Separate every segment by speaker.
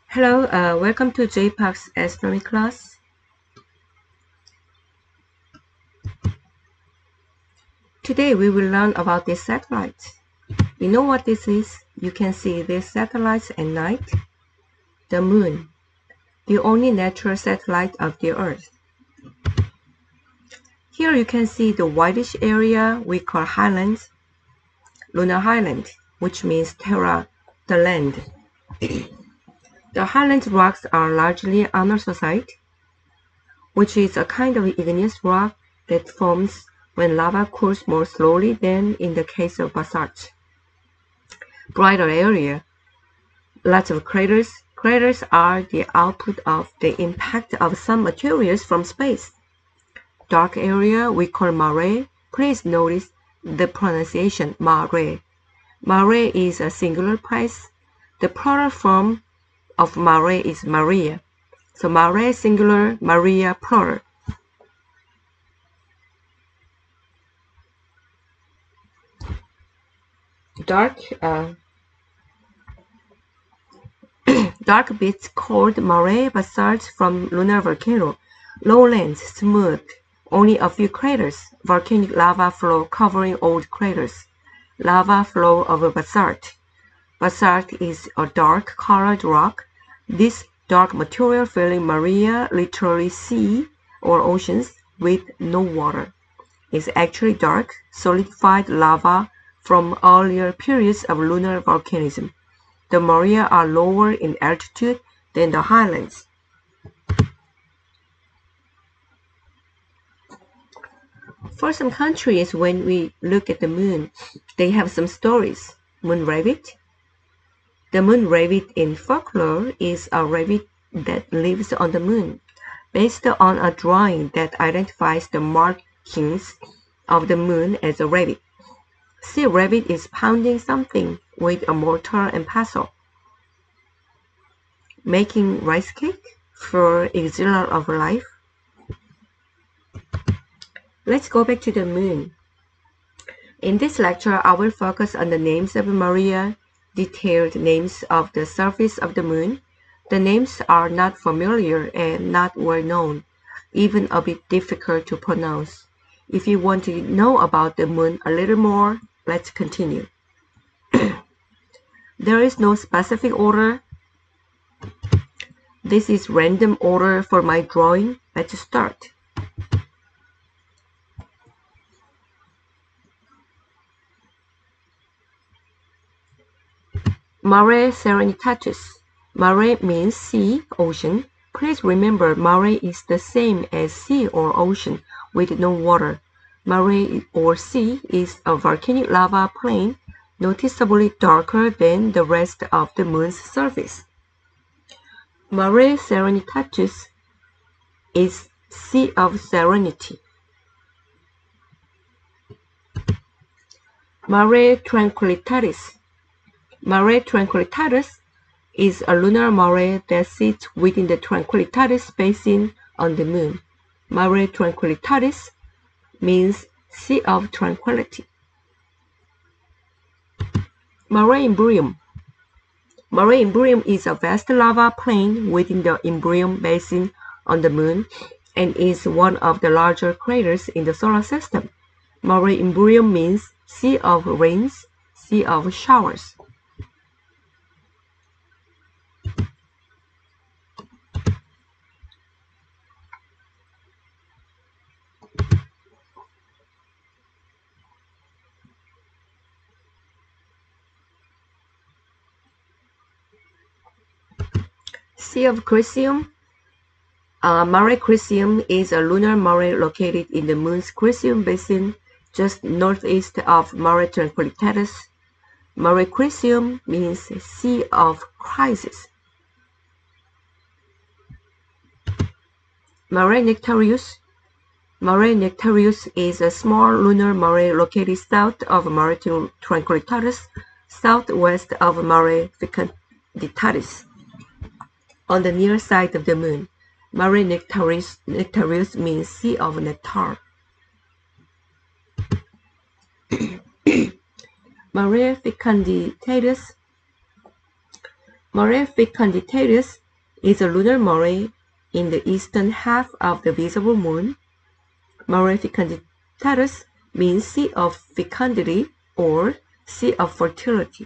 Speaker 1: Hello, welcome to J Park's astronomy class. Today we will learn about this satellite. You know what this is? You can see these satellites at night. The moon, the only natural satellite of the Earth. Here you can see the whitish area we call highlands, lunar highland, which means terra, the land. The highland rocks are largely anorthosite, which is a kind of igneous rock that forms when lava cools more slowly than in the case of basalt. Brighter area, lots of craters. Craters are the output of the impact of some materials from space. Dark area we call Mare. Please notice the pronunciation Mare. Mare is a singular place. The plural form of Mare is Maria. So Mare singular, Maria plural. Dark bits called Mare basalt from lunar volcano. Lowlands, smooth, only a few craters. Volcanic lava flow covering old craters. Lava flow of basalt. Basalt is a dark colored rock. This dark material filling Maria, literally sea or oceans, with no water. Is actually dark, solidified lava from earlier periods of lunar volcanism. The Maria are lower in altitude than the highlands. For some countries, when we look at the moon, they have some stories. Moon rabbit. The moon rabbit in folklore is a rabbit that lives on the moon, based on a drawing that identifies the markings of the moon as a rabbit. See, rabbit is pounding something with a mortar and pestle, making rice cake for exile of life. Let's go back to the moon. In this lecture, I will focus on the names of Maria, detailed names of the surface of the moon. The names are not familiar and not well known, even a bit difficult to pronounce. If you want to know about the moon a little more, let's continue. There is no specific order. This is random order for my drawing. Let's start. Mare Serenitatis. Mare means sea, ocean. Please remember mare is the same as sea or ocean with no water. Mare or sea is a volcanic lava plain noticeably darker than the rest of the moon's surface. Mare Serenitatis is Sea of Serenity. Mare Tranquillitatis. Mare Tranquillitatis is a lunar mare that sits within the Tranquillitatis basin on the moon. Mare Tranquillitatis means Sea of Tranquility. Mare Imbrium. Mare Imbrium is a vast lava plain within the Imbrium basin on the moon and is one of the larger craters in the solar system. Mare Imbrium means Sea of Rains, Sea of Showers. Sea of Crisium. Mare Crisium is a lunar mare located in the moon's Crisium basin just northeast of Mare Tranquillitatis. Mare Crisium means Sea of Crisis. Mare Nectarius. Mare Nectarius is a small lunar mare located south of Mare Tranquillitatis, southwest of Mare Fecunditatis, on the near side of the moon. Mare Nectarius means Sea of Nectar. Mare Fecunditatis Mare Fecunditatis is a lunar mare in the eastern half of the visible moon. Mare Fecunditatis means sea of fecundity or sea of fertility.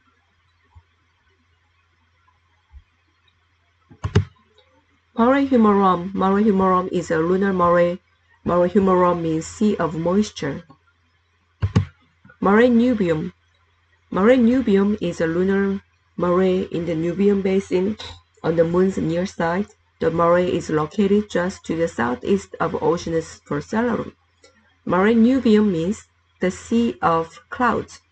Speaker 1: Mare Humorum. Mare Humorum is a lunar mare. Mare Humorum means sea of moisture. Mare Nubium. Mare Nubium is a lunar mare in the Nubian Basin on the moon's near side. The mare is located just to the southeast of Oceanus Procellarum. Mare Nubium means the sea of clouds.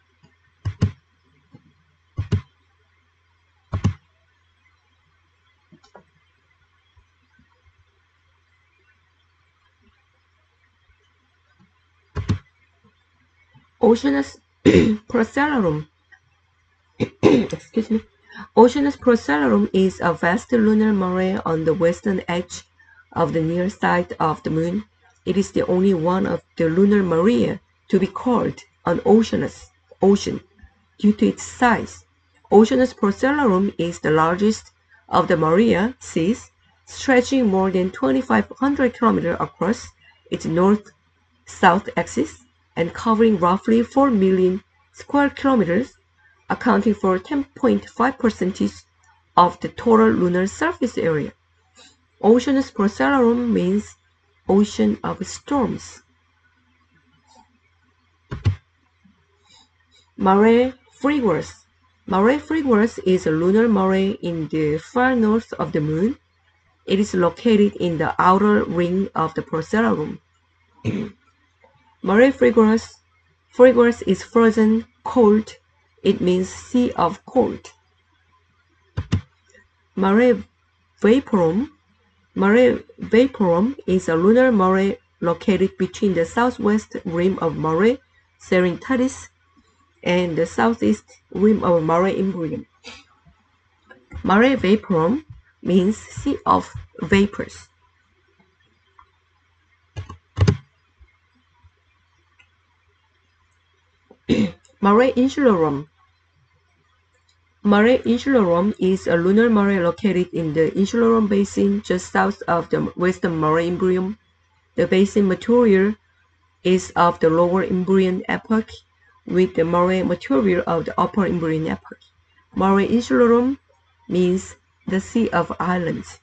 Speaker 1: Oceanus Procellarum. Excuse me. Oceanus Procellarum is a vast lunar mare on the western edge of the near side of the moon. It is the only one of the lunar marea to be called an ocean due to its size. Oceanus Procellarum is the largest of the marea seas, stretching more than 2,500 kilometers across its north-south axis and covering roughly 4 million square kilometers, accounting for 10.5% of the total lunar surface area. Oceanus Procellarum means ocean of storms. Mare Frigoris. Mare Frigoris is a lunar mare in the far north of the moon. It is located in the outer ring of the Procellarum. Mare Frigoris is frozen cold. It means sea of cold. Mare Vaporum. Mare Vaporum is a lunar mare located between the southwest rim of Mare Serenitatis and the southeast rim of Mare Imbrium. Mare Vaporum means sea of vapors. Mare Insularum. Mare Insularum is a lunar mare located in the Insularum Basin just south of the western Mare Imbrium. The basin material is of the lower Imbrian epoch, with the Mare material of the upper Imbrian epoch. Mare Insularum means the sea of islands.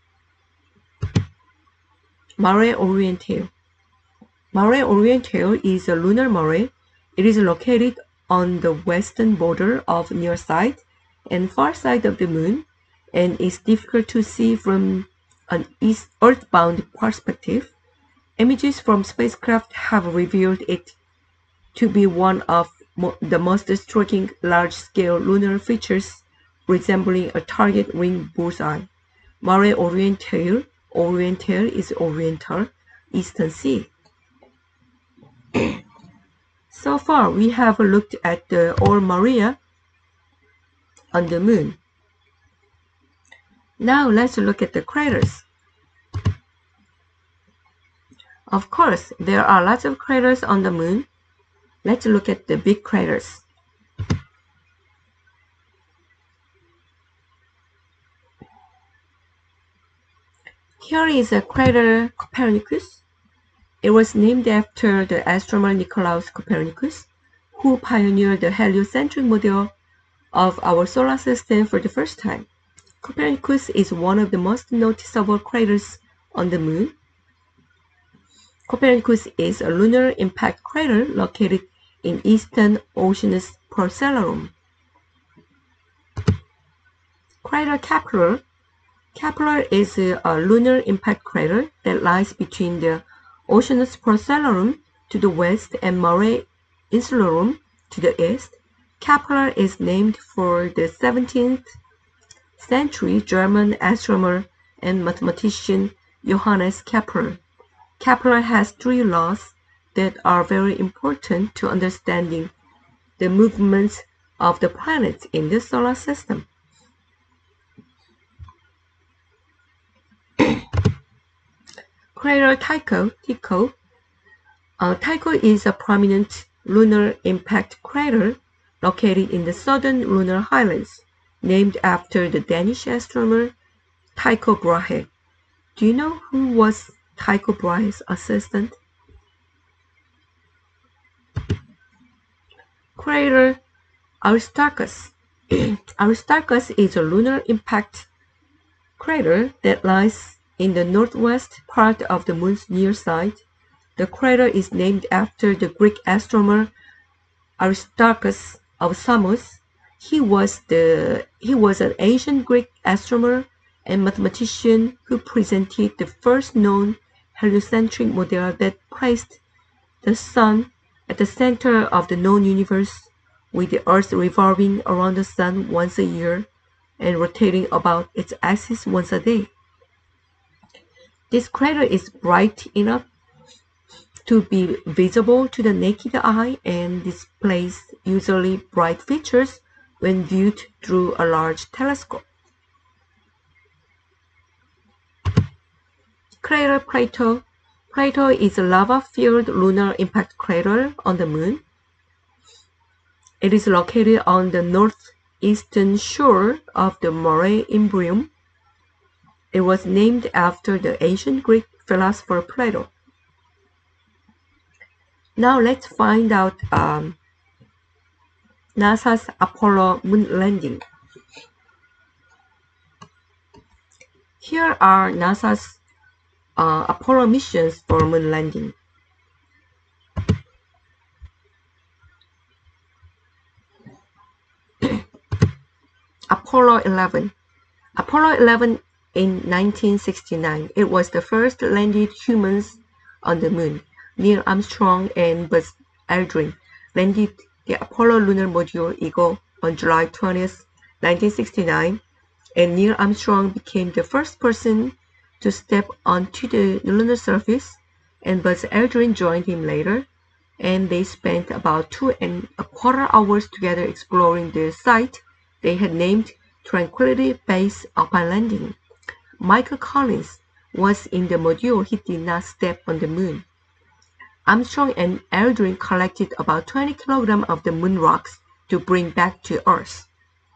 Speaker 1: Mare Orientale. Mare Orientale is a lunar mare. It is located on the western border of near side and far side of the moon, and is difficult to see from an earthbound perspective. Images from spacecraft have revealed it to be one of the most striking large-scale lunar features, resembling a target ring bullseye. Mare Orientale. Orientale is oriental, eastern sea. So far, we have looked at the all marea on the moon. Now let's look at the craters. Of course, there are lots of craters on the moon. Let's look at the big craters. Here is a crater Copernicus. It was named after the astronomer Nicolaus Copernicus, who pioneered the heliocentric model of our solar system for the first time. Copernicus is one of the most noticeable craters on the moon. Copernicus is a lunar impact crater located in eastern Oceanus Procellarum. Crater Kepler. Kepler is a lunar impact crater that lies between the Oceanus Procellarum to the west and Mare Insularum to the east. Kepler is named for the 17th century German astronomer and mathematician Johannes Kepler. Kepler has 3 laws that are very important to understanding the movements of the planets in the solar system. Crater Tycho. Tycho is a prominent lunar impact crater located in the southern lunar highlands. named after the Danish astronomer Tycho Brahe. Do you know who was Tycho Brahe's assistant? Crater Aristarchus. Aristarchus is a lunar impact crater that lies in the northwest part of the moon's near side. The crater is named after the Greek astronomer Aristarchus of Samos. He was an ancient Greek astronomer and mathematician who presented the first known heliocentric model that placed the sun at the center of the known universe, with the Earth revolving around the sun once a year and rotating about its axis once a day. This crater is bright enough to be visible to the naked eye and displays usually bright features when viewed through a large telescope. Crater Plato. Plato is a lava-filled lunar impact crater on the moon. It is located on the northeastern shore of the Mare in Brium. It was named after the ancient Greek philosopher Plato. Now let's find out NASA's Apollo moon landing. Here are NASA's Apollo missions for moon landing. Apollo 11. Apollo 11 in 1969. It was the first landed humans on the moon. Neil Armstrong and Buzz Aldrin landed the Apollo lunar module Eagle on July 20th, 1969, and Neil Armstrong became the first person to step onto the lunar surface, and Buzz Aldrin joined him later, and they spent about 2.25 hours together exploring the site they had named Tranquility Base upon landing. Michael Collins was in the module. He did not step on the moon. Armstrong and Aldrin collected about 20 kilograms of the moon rocks to bring back to Earth.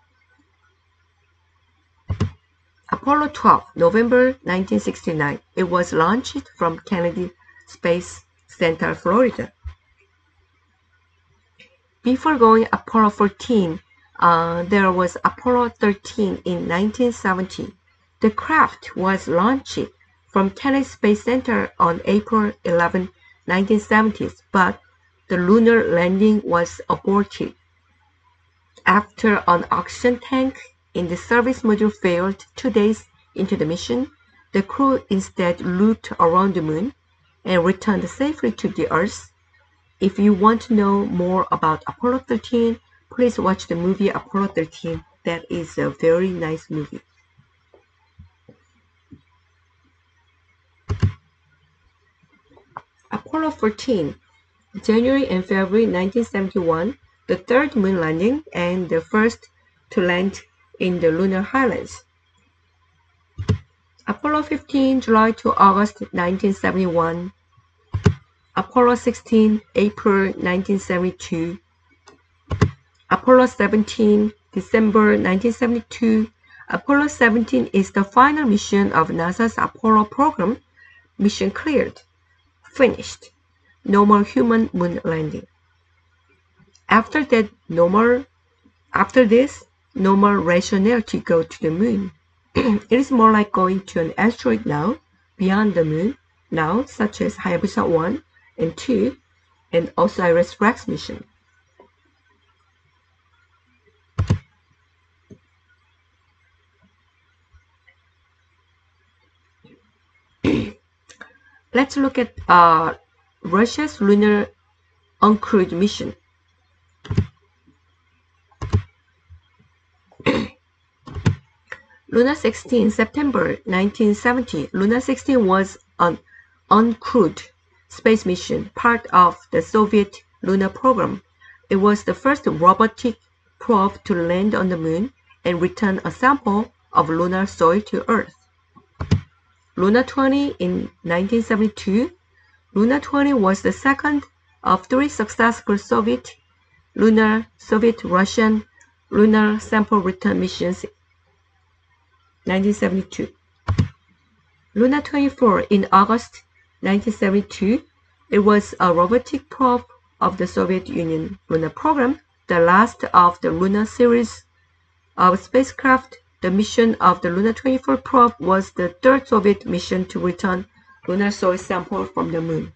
Speaker 1: Apollo 12, November 1969. It was launched from Kennedy Space Center, Florida. Before going Apollo 14, there was Apollo 13 in 1970. The craft was launched from Kennedy Space Center on April 11, 1970, but the lunar landing was aborted. After an oxygen tank in the service module failed 2 days into the mission, the crew instead looped around the moon and returned safely to the Earth. If you want to know more about Apollo 13, please watch the movie Apollo 13. That is a very nice movie. Apollo 14, January and February 1971, the third moon landing and the first to land in the lunar highlands. Apollo 15, July to August 1971. Apollo 16, April 1972. Apollo 17, December 1972. Apollo 17 is the final mission of NASA's Apollo program. Mission cleared. Finished. No more human moon landing. After this, no more rationale to go to the moon. It is more like going to an asteroid now, beyond the moon, now, such as Hayabusa 1 and 2, and OSIRIS-REx mission. Let's look at Russia's lunar uncrewed mission. Luna 16, September 1970. Luna 16 was an uncrewed space mission, part of the Soviet lunar program. It was the first robotic probe to land on the moon and return a sample of lunar soil to Earth. Luna 20 in 1972. Luna 20 was the second of 3 successful Soviet-Russian lunar sample return missions 1972. Luna 24 in August 1972. It was a robotic probe of the Soviet Union lunar program, the last of the lunar series of spacecraft. The mission of the Luna 24 probe was the third Soviet mission to return lunar soil sample from the moon.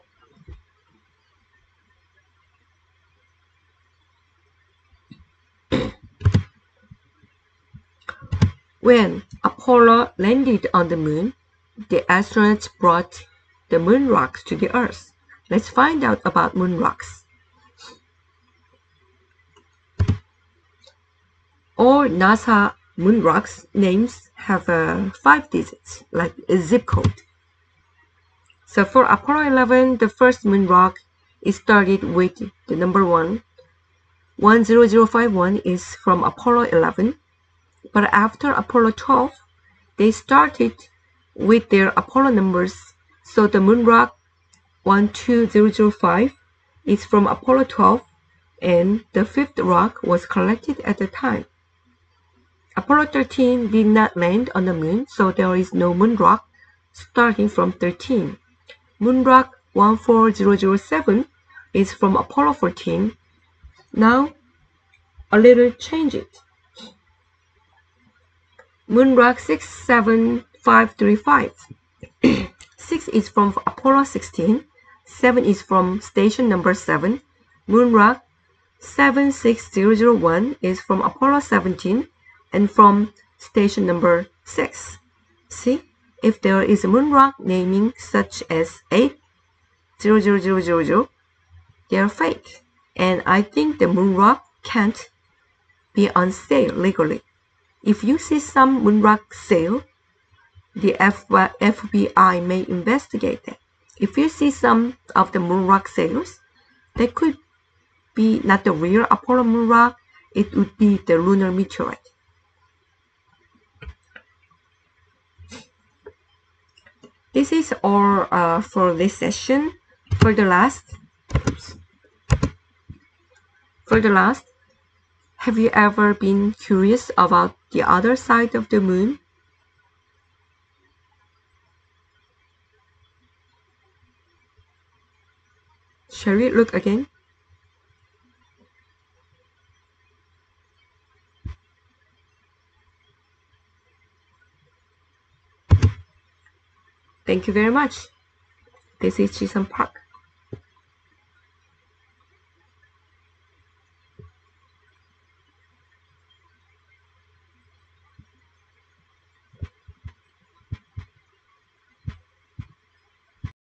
Speaker 1: When Apollo landed on the moon, the astronauts brought the moon rocks to the Earth. Let's find out about moon rocks. All NASA moon rocks names have 5 digits, like a zip code. So for Apollo 11, the first moon rock is started with the number 1. 10051 is from Apollo 11. But after Apollo 12, they started with their Apollo numbers. So the moon rock 12005 is from Apollo 12, and the fifth rock was collected at the time. Apollo 13 did not land on the moon, so there is no moon rock starting from 13. Moon rock 14007 is from Apollo 14. Now, a little change it. Moon rock 67535. 6 is from Apollo 16. 7 is from station number 7. Moon rock 76001 is from Apollo 17 and from station number 6. See, if there is a moon rock naming such as 80000, they are fake, and I think the moon rock can't be on sale legally. If you see some moon rock sale, the FBI may investigate that. If you see some of the moon rock sales, they could be not the real Apollo moon rock, it would be the lunar meteorite. This is all for this session. For the last, have you ever been curious about the other side of the moon? Shall we look again? Thank you very much. This is Chisholm Park.